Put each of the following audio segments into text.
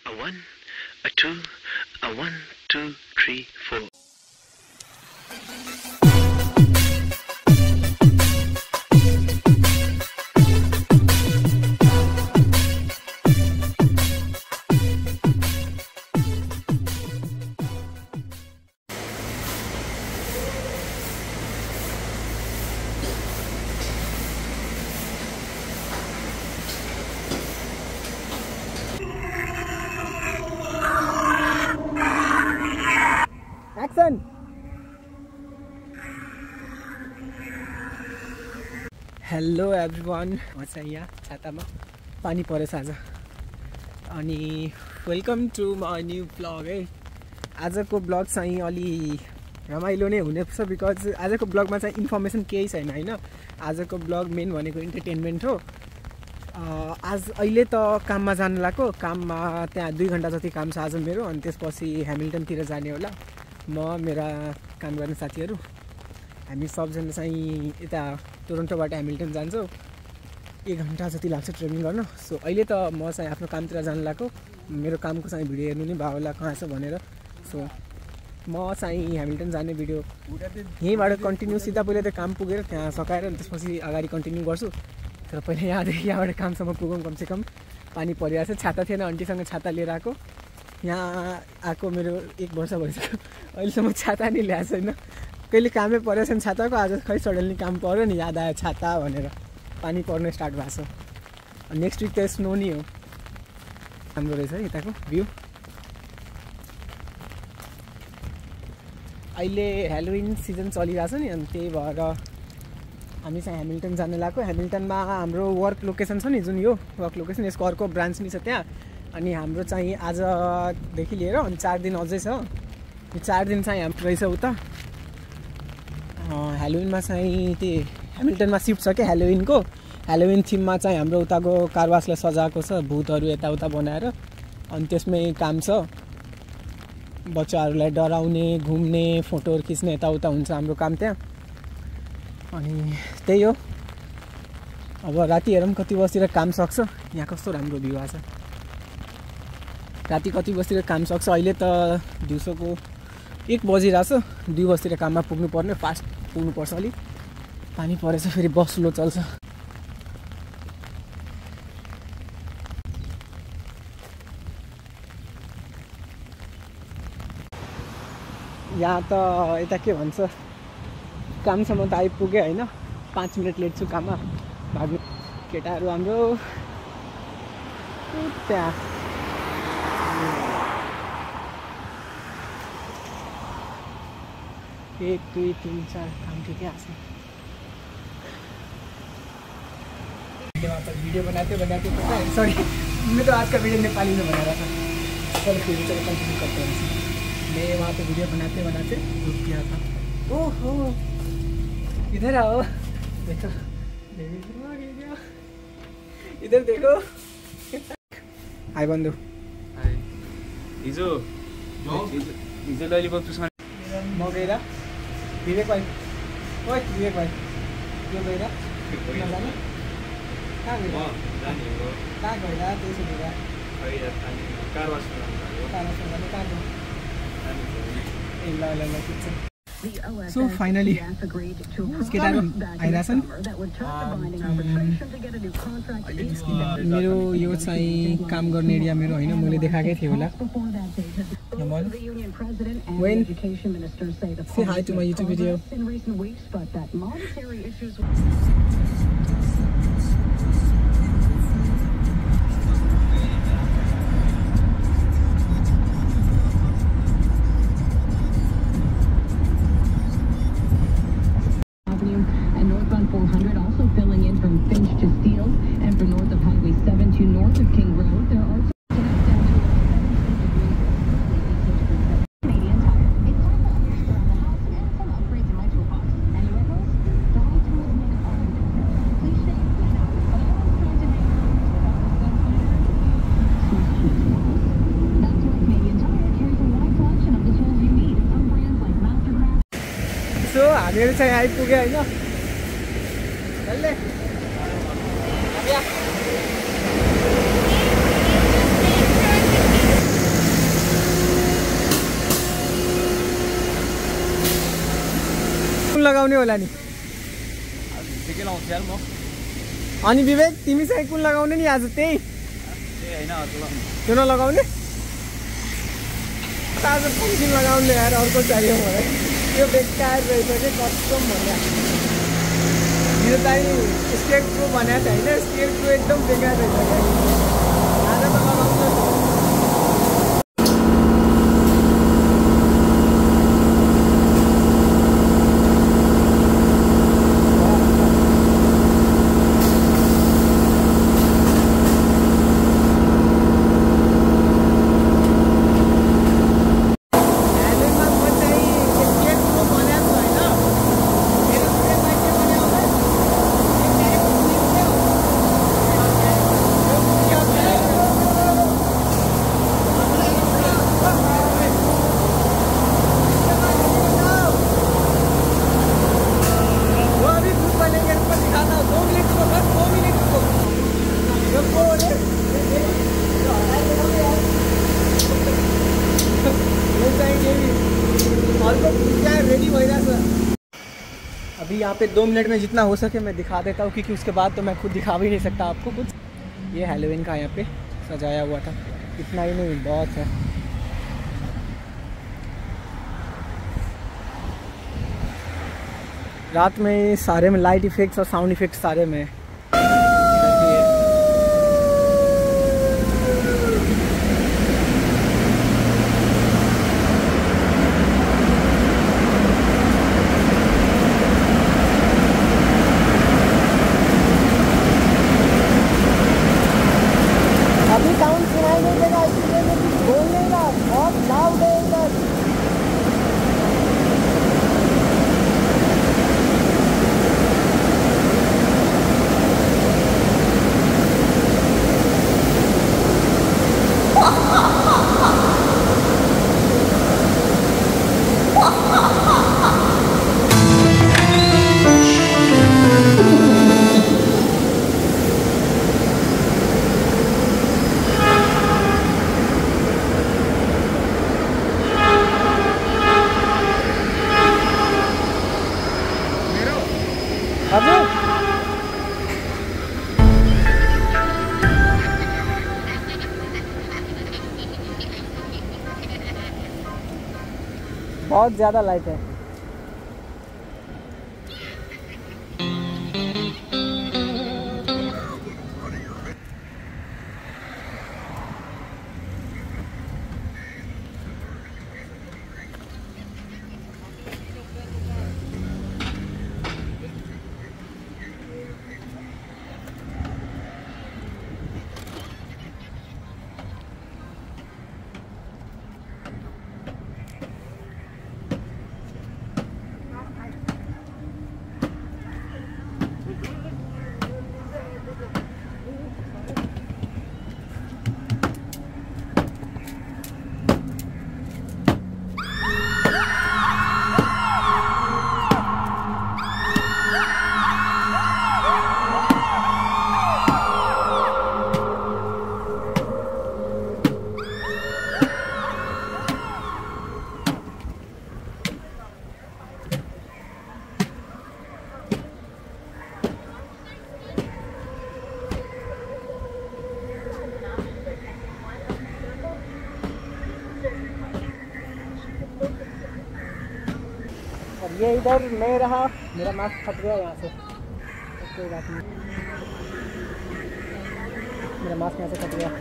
A 1, a 2, a 1, 2, 3, 4. Action! Hello everyone, म चाहिँ यहाँ छातामा पानी परेछ आज अनि welcome to my new blog है। आजको ब्लग चाहिँ अलि रमाइलो नै हुनेछ बिकज आजको ब्लगमा चाहिँ इन्फर्मेसन केही छैन हैन। आजको ब्लग मेन भनेको इन्टरटेनमेन्ट हो। आज अहिले त काममा जानु लाग्यो, काममा त्यहाँ 2 घण्टा जति काम छ आज मेरो, अनि त्यसपछि ह्यामिल्टनतिर जाने होला। म मेरा काम गर्ने साथीहरू हामी सबजना चाहिँ यता टोरन्टोबाट ह्यामिल्टन जान्छौँ। 1 घण्टा जति लाग्छ ट्रेनिङ गर्न। सो अहिले त म चाहिँ आफ्नो कामतिर जानु लाग्यो। मेरो कामको चाहिँ भिडियो हेर्नु नि भयो होला कहाँ छ भनेर। सो म चाहिँ ह्यामिल्टन जाने भिडियो यहीँबाट कन्टिन्यू सिधा पहिले त काम पुगेर त्यहाँ सकाएर अनि त्यसपछि अगाडि कन्टिन्यू गर्छु। तर पहिले यहाँबाट कामसम्म पुगौँ। कमसेकम पानी परिरहेको छ, छाता थिएन, आन्टीसँग छाता लिएर आएको। यहाँ आएको मेरो 1 वर्ष भइसक्यो, अहिलेसम्म छाता नि ल्याएको छैन। कहिले कामै परेको छैन छाताको, आज खै सडनली काम पऱ्यो नि, याद आयो छाता भनेर पानी पर्न स्टार्ट भएको छ। नेक्स्ट विक त स्नो नि हो। राम्रो रहेछ है यताको भ्यू। अहिले ह्यालोविन सिजन चलिरहेछ नि, अनि त्यही भएर हामी चाहिँ ह्यामिल्टन जान लाग्यो। ह्यामिल्टनमा हाम्रो वर्क लोकेसन छ नि, जुन यो वर्क लोकेसन, यसको अर्को ब्रान्च नि छ त्यहाँ। अनि हाम्रो चाहिँ आजदेखि लिएर अनि 4 दिन अझै छ। यो 4 दिन चाहिँ हाम्रो रहेछ उता ह्यालोविनमा चाहिँ त्यही ह्यामिल्टनमा सिफ्ट छ क्या ह्यालोविनको। ह्यालोविन थिममा चाहिँ हाम्रो उताको कारवासलाई सजाएको छ, भूतहरू यताउता बनाएर। अनि त्यसमै काम छ, बच्चाहरूलाई डराउने, घुम्ने, फोटोहरू खिच्ने यताउता हुन्छ हाम्रो काम त्यहाँ। अनि त्यही हो। अब राति हेरौँ कति बजीतिर काम सक्छ। यहाँ कस्तो राम्रो भ्यू आएको छ। राति कति बजीतिर काम सक्छ। अहिले त दिउँसोको 1 बजिरहेछ। 2 बजीतिर काममा पुग्नु पर्ने, फास्ट पुग्नुपर्छ। अलिक पानी परेछ, फेरि बस स्लो चल्छ। यहाँ त यता के भन्छ, कामसम्म त आइपुगेँ होइन। 5 मिनट लेट छु काममा, भाग्नु केटाहरू हाम्रो त्यहाँ। 1 2 3 4 काम ठिकै आएको छ। वीडियो बनाते पता है, सॉरी मैं तो आज का वीडियो नेपाली में बना रहा था। चलो फिर चलो कंटिन्यू करते हैं। मैं वहाँ पे वीडियो बनाते रुक गया था। ओहो इधर आओ, देखो इधर देखो। हाय बंधु। हाय। हिजो ललिपप चुस्न म गएर विवेक भाइ, ओइ विवेक भाइ, यो गएर नजाने कहाँ गएर त्यसो गएर कारवासमा जाने कहाँ गयो। ए ल ठिक छ। सो फाइनली केटाहरू आइरहेछन्। मेरो यो चाहिँ काम गर्ने एरिया मेरो होइन, मैले देखाएकै थिएँ होला। When say hi to my YouTube video. And northbound 400 also filling in from Finch to Steele, and from north of Highway 7 to north of King Road. There are हामीहरू चाहिँ आइपुग्यो होइन। डल्लै लगाउने होला नि? ठिकै लाउँछु यार म। अनि विवेक तिमी चाहिँ कुन लगाउने नि आज? त्यही हैन त्यो नलगाउने? आज पम्किन लगाउने यार, अर्को चाहियो मलाई। त्यो बेकार रहेछ कि कस्टम भन्ने। यो चाहिँ स्केट प्रो भनेको छ होइन, स्केट प्रो एकदम बेकार रहेछ क्या। आज त लगाउँछ। अभी यहाँ पे 2 मिनट में जितना हो सके मैं दिखा देता हूँ, क्योंकि उसके बाद तो मैं खुद दिखा भी नहीं सकता आपको कुछ। ये हैलोवीन का यहाँ पे सजाया हुआ था, इतना ही नहीं बहुत है। रात में सारे में लाइट इफेक्ट्स और साउंड इफेक्ट्स सारे में। अभी साउंड सुनाई नहीं देगा, इसलिए मैं कुछ बोल नहीं रहा, बहुत लाउड है इधर। बहुत ज़्यादा लाइट है। ये इधर मैं रहा, मेरा मास्क फट गया यहाँ से, कोई बात नहीं, मेरा मास्क यहाँ से फट गया।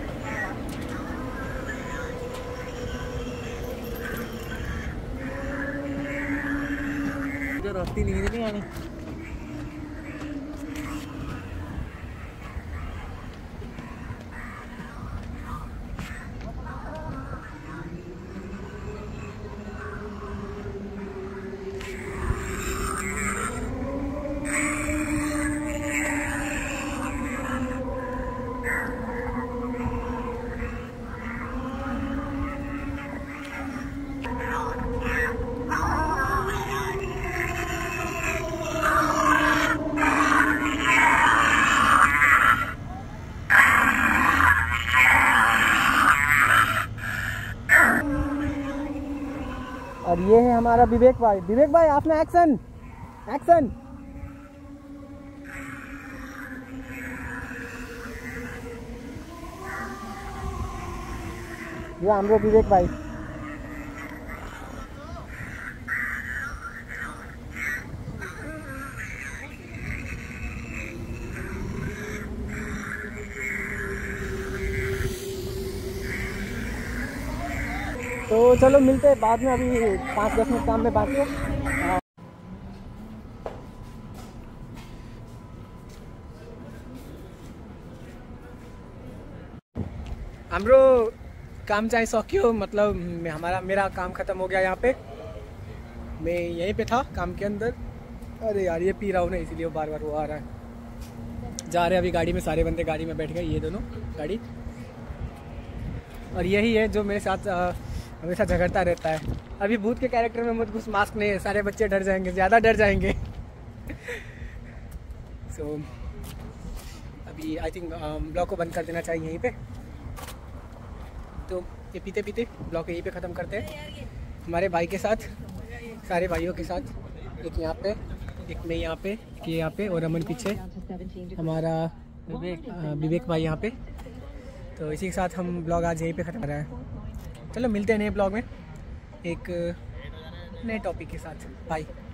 इधर रास्ते नींद नहीं आनी। और ये है हमारा विवेक भाई। विवेक भाई अपना एक्शन। एक्शन। ये हाम्रो विवेक भाई। तो चलो मिलते हैं बाद में, अभी 5-10 मिनट काम में बाकी है। हाम्रो काम चाहिँ सक्यो, मतलब मेरा काम ख़त्म हो गया यहाँ पे। मैं यहीं पे था काम के अंदर। अरे यार ये पी रहा हूँ ना, इसीलिए वो बार बार वो आ रहा है। जा रहे हैं अभी गाड़ी में, सारे बंदे गाड़ी में बैठ गए, ये दोनों गाड़ी। और यही है जो मेरे साथ हमेशा झगड़ता रहता है। अभी भूत के कैरेक्टर में मत घुस, मास्क नहीं है, सारे बच्चे डर जाएंगे, ज़्यादा डर जाएंगे। सो अभी आई थिंक ब्लॉग को बंद कर देना चाहिए यहीं पे। तो ये पीते पीते ब्लॉग यहीं पे ख़त्म करते हैं हमारे भाई के साथ, सारे भाइयों के साथ। एक यहाँ पे, एक मैं यहाँ पे, एक ये यहाँ पे, और अमन पीछे, हमारा विवेक भाई यहाँ पे। तो इसी के साथ हम ब्लॉग आज यहीं पे ख़त्म कर रहे हैं। चलो मिलते हैं नए ब्लॉग में एक नए टॉपिक के साथ। बाय।